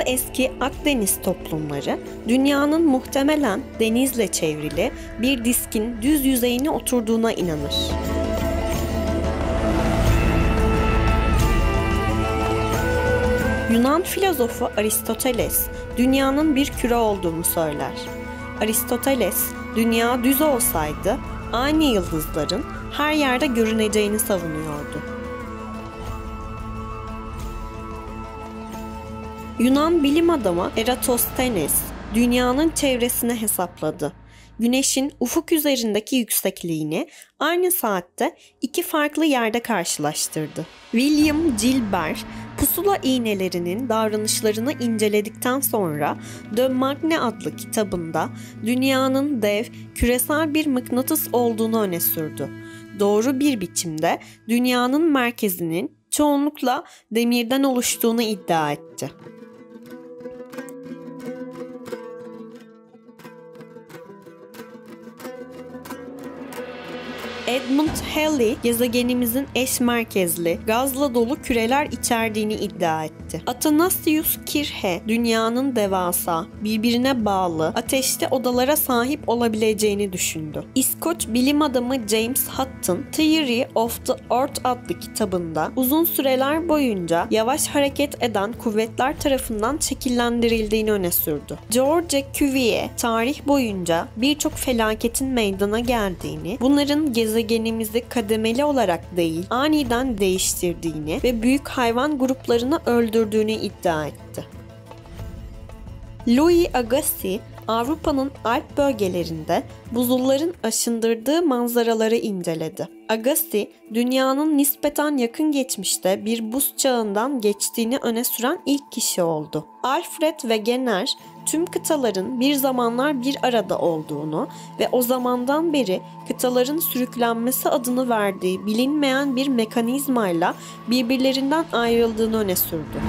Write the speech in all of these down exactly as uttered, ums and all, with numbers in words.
eski Akdeniz toplumları dünyanın muhtemelen denizle çevrili bir diskin düz yüzeyine oturduğuna inanır. Yunan filozofu Aristoteles, dünyanın bir küre olduğunu söyler. Aristoteles, dünya düz olsaydı aynı yıldızların her yerde görüneceğini savunuyordu. Yunan bilim adamı Eratosthenes, dünyanın çevresini hesapladı. Güneşin ufuk üzerindeki yüksekliğini aynı saatte iki farklı yerde karşılaştırdı. William Gilbert, pusula iğnelerinin davranışlarını inceledikten sonra De Magne adlı kitabında dünyanın dev, küresel bir mıknatıs olduğunu öne sürdü. Doğru bir biçimde dünyanın merkezinin çoğunlukla demirden oluştuğunu iddia etti. Edmund Halley, gezegenimizin eş merkezli, gazla dolu küreler içerdiğini iddia etti. Athanasius Kirche, dünyanın devasa, birbirine bağlı, ateşli odalara sahip olabileceğini düşündü. İskoç bilim adamı James Hutton, Theory of the Earth adlı kitabında uzun süreler boyunca yavaş hareket eden kuvvetler tarafından şekillendirildiğini öne sürdü. George Cuvier, tarih boyunca birçok felaketin meydana geldiğini, bunların gezegenimizin gezegenimizi kademeli olarak değil, aniden değiştirdiğini ve büyük hayvan gruplarını öldürdüğünü iddia etti. Louis Agassiz, Avrupa'nın Alp bölgelerinde buzulların aşındırdığı manzaraları inceledi. Agassiz, dünyanın nispeten yakın geçmişte bir buz çağından geçtiğini öne süren ilk kişi oldu. Alfred Wegener, tüm kıtaların bir zamanlar bir arada olduğunu ve o zamandan beri kıtaların sürüklenmesi adını verdiği bilinmeyen bir mekanizmayla birbirlerinden ayrıldığını öne sürdü.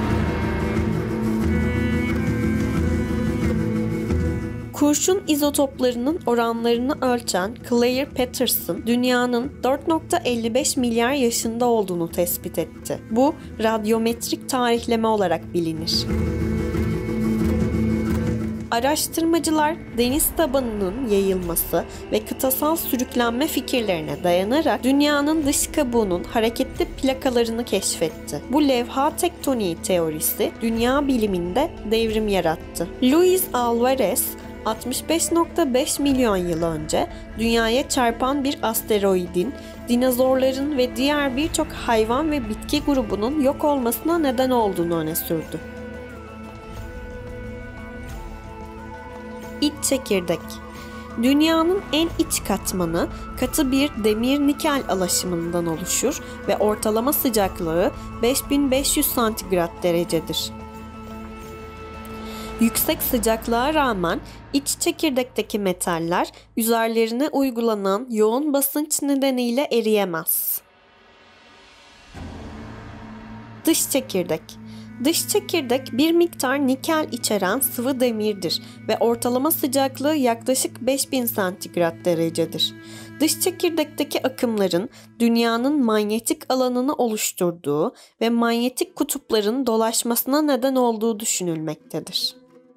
Kurşun izotoplarının oranlarını ölçen Claire Patterson, dünyanın dört nokta elli beş milyar yaşında olduğunu tespit etti. Bu, radyometrik tarihleme olarak bilinir. Araştırmacılar deniz tabanının yayılması ve kıtasal sürüklenme fikirlerine dayanarak dünyanın dış kabuğunun hareketli plakalarını keşfetti. Bu levha tektoniği teorisi dünya biliminde devrim yarattı. Luis Alvarez, altmış beş nokta beş milyon yıl önce dünyaya çarpan bir asteroidin dinozorların ve diğer birçok hayvan ve bitki grubunun yok olmasına neden olduğunu öne sürdü. İç çekirdek. Dünyanın en iç katmanı katı bir demir-nikel alaşımından oluşur ve ortalama sıcaklığı beş bin beş yüz santigrat derecedir. Yüksek sıcaklığa rağmen iç çekirdekteki metaller üzerlerine uygulanan yoğun basınç nedeniyle eriyemez. Dış çekirdek. Dış çekirdek bir miktar nikel içeren sıvı demirdir ve ortalama sıcaklığı yaklaşık beş bin santigrat derecedir. Dış çekirdekteki akımların dünyanın manyetik alanını oluşturduğu ve manyetik kutupların dolaşmasına neden olduğu düşünülmektedir.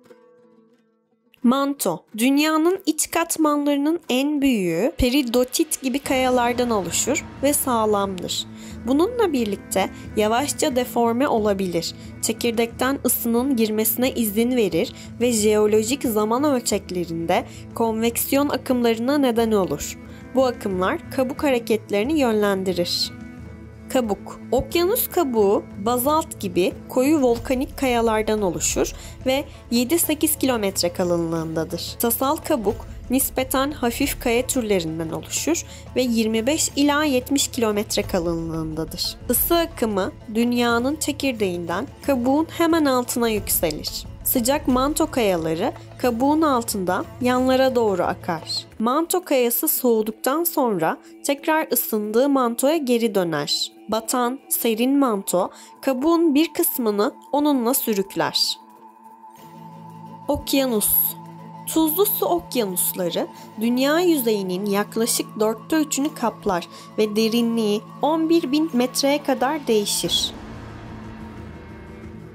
Manto, dünyanın iç katmanlarının en büyüğü peridotit gibi kayalardan oluşur ve sağlamdır. Bununla birlikte yavaşça deforme olabilir, çekirdekten ısının girmesine izin verir ve jeolojik zaman ölçeklerinde konveksiyon akımlarına neden olur. Bu akımlar kabuk hareketlerini yönlendirir. Kabuk. Okyanus kabuğu bazalt gibi koyu volkanik kayalardan oluşur ve yedi sekiz kilometre kalınlığındadır. Tasal kabuk nispeten hafif kaya türlerinden oluşur ve yirmi beş ila yetmiş kilometre kalınlığındadır. Isı akımı dünyanın çekirdeğinden kabuğun hemen altına yükselir. Sıcak manto kayaları kabuğun altında yanlara doğru akar. Manto kayası soğuduktan sonra tekrar ısındığı mantoya geri döner. Batan, serin manto kabuğun bir kısmını onunla sürükler. Okyanus. Tuzlu su okyanusları dünya yüzeyinin yaklaşık dörtte üçünü kaplar ve derinliği on bir bin metreye kadar değişir.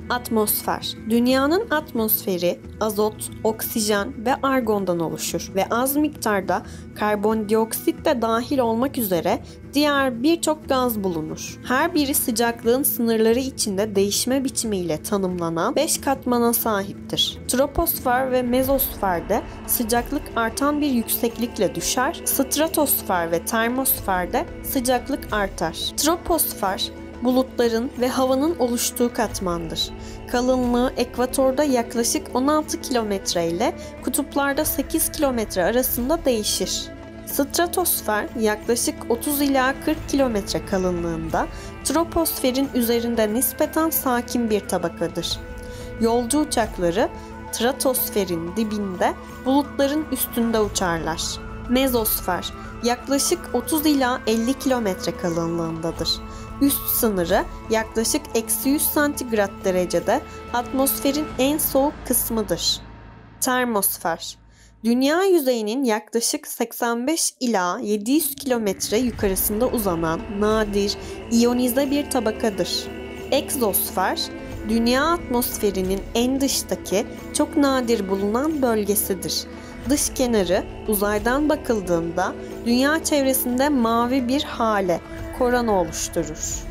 Atmosfer. Dünyanın atmosferi azot, oksijen ve argondan oluşur ve az miktarda karbondioksit de dahil olmak üzere diğer birçok gaz bulunur. Her biri sıcaklığın sınırları içinde değişme biçimiyle tanımlanan beş katmana sahiptir. Troposfer ve mezosferde sıcaklık artan bir yükseklikle düşer, stratosfer ve termosferde sıcaklık artar. Troposfer, bulutların ve havanın oluştuğu katmandır. Kalınlığı ekvatorda yaklaşık on altı kilometre ile kutuplarda sekiz kilometre arasında değişir. Stratosfer yaklaşık otuz ila kırk kilometre kalınlığında, troposferin üzerinde nispeten sakin bir tabakadır. Yolcu uçakları stratosferin dibinde, bulutların üstünde uçarlar. Mezosfer yaklaşık otuz ila elli kilometre kalınlığındadır. Üst sınırı yaklaşık eksi yüz santigrat derecede, atmosferin en soğuk kısmıdır. Termosfer, dünya yüzeyinin yaklaşık seksen beş ila yedi yüz kilometre yukarısında uzanan nadir, iyonize bir tabakadır. Egzosfer, dünya atmosferinin en dıştaki, çok nadir bulunan bölgesidir. Dış kenarı uzaydan bakıldığında dünya çevresinde mavi bir hale, korona oluşturur.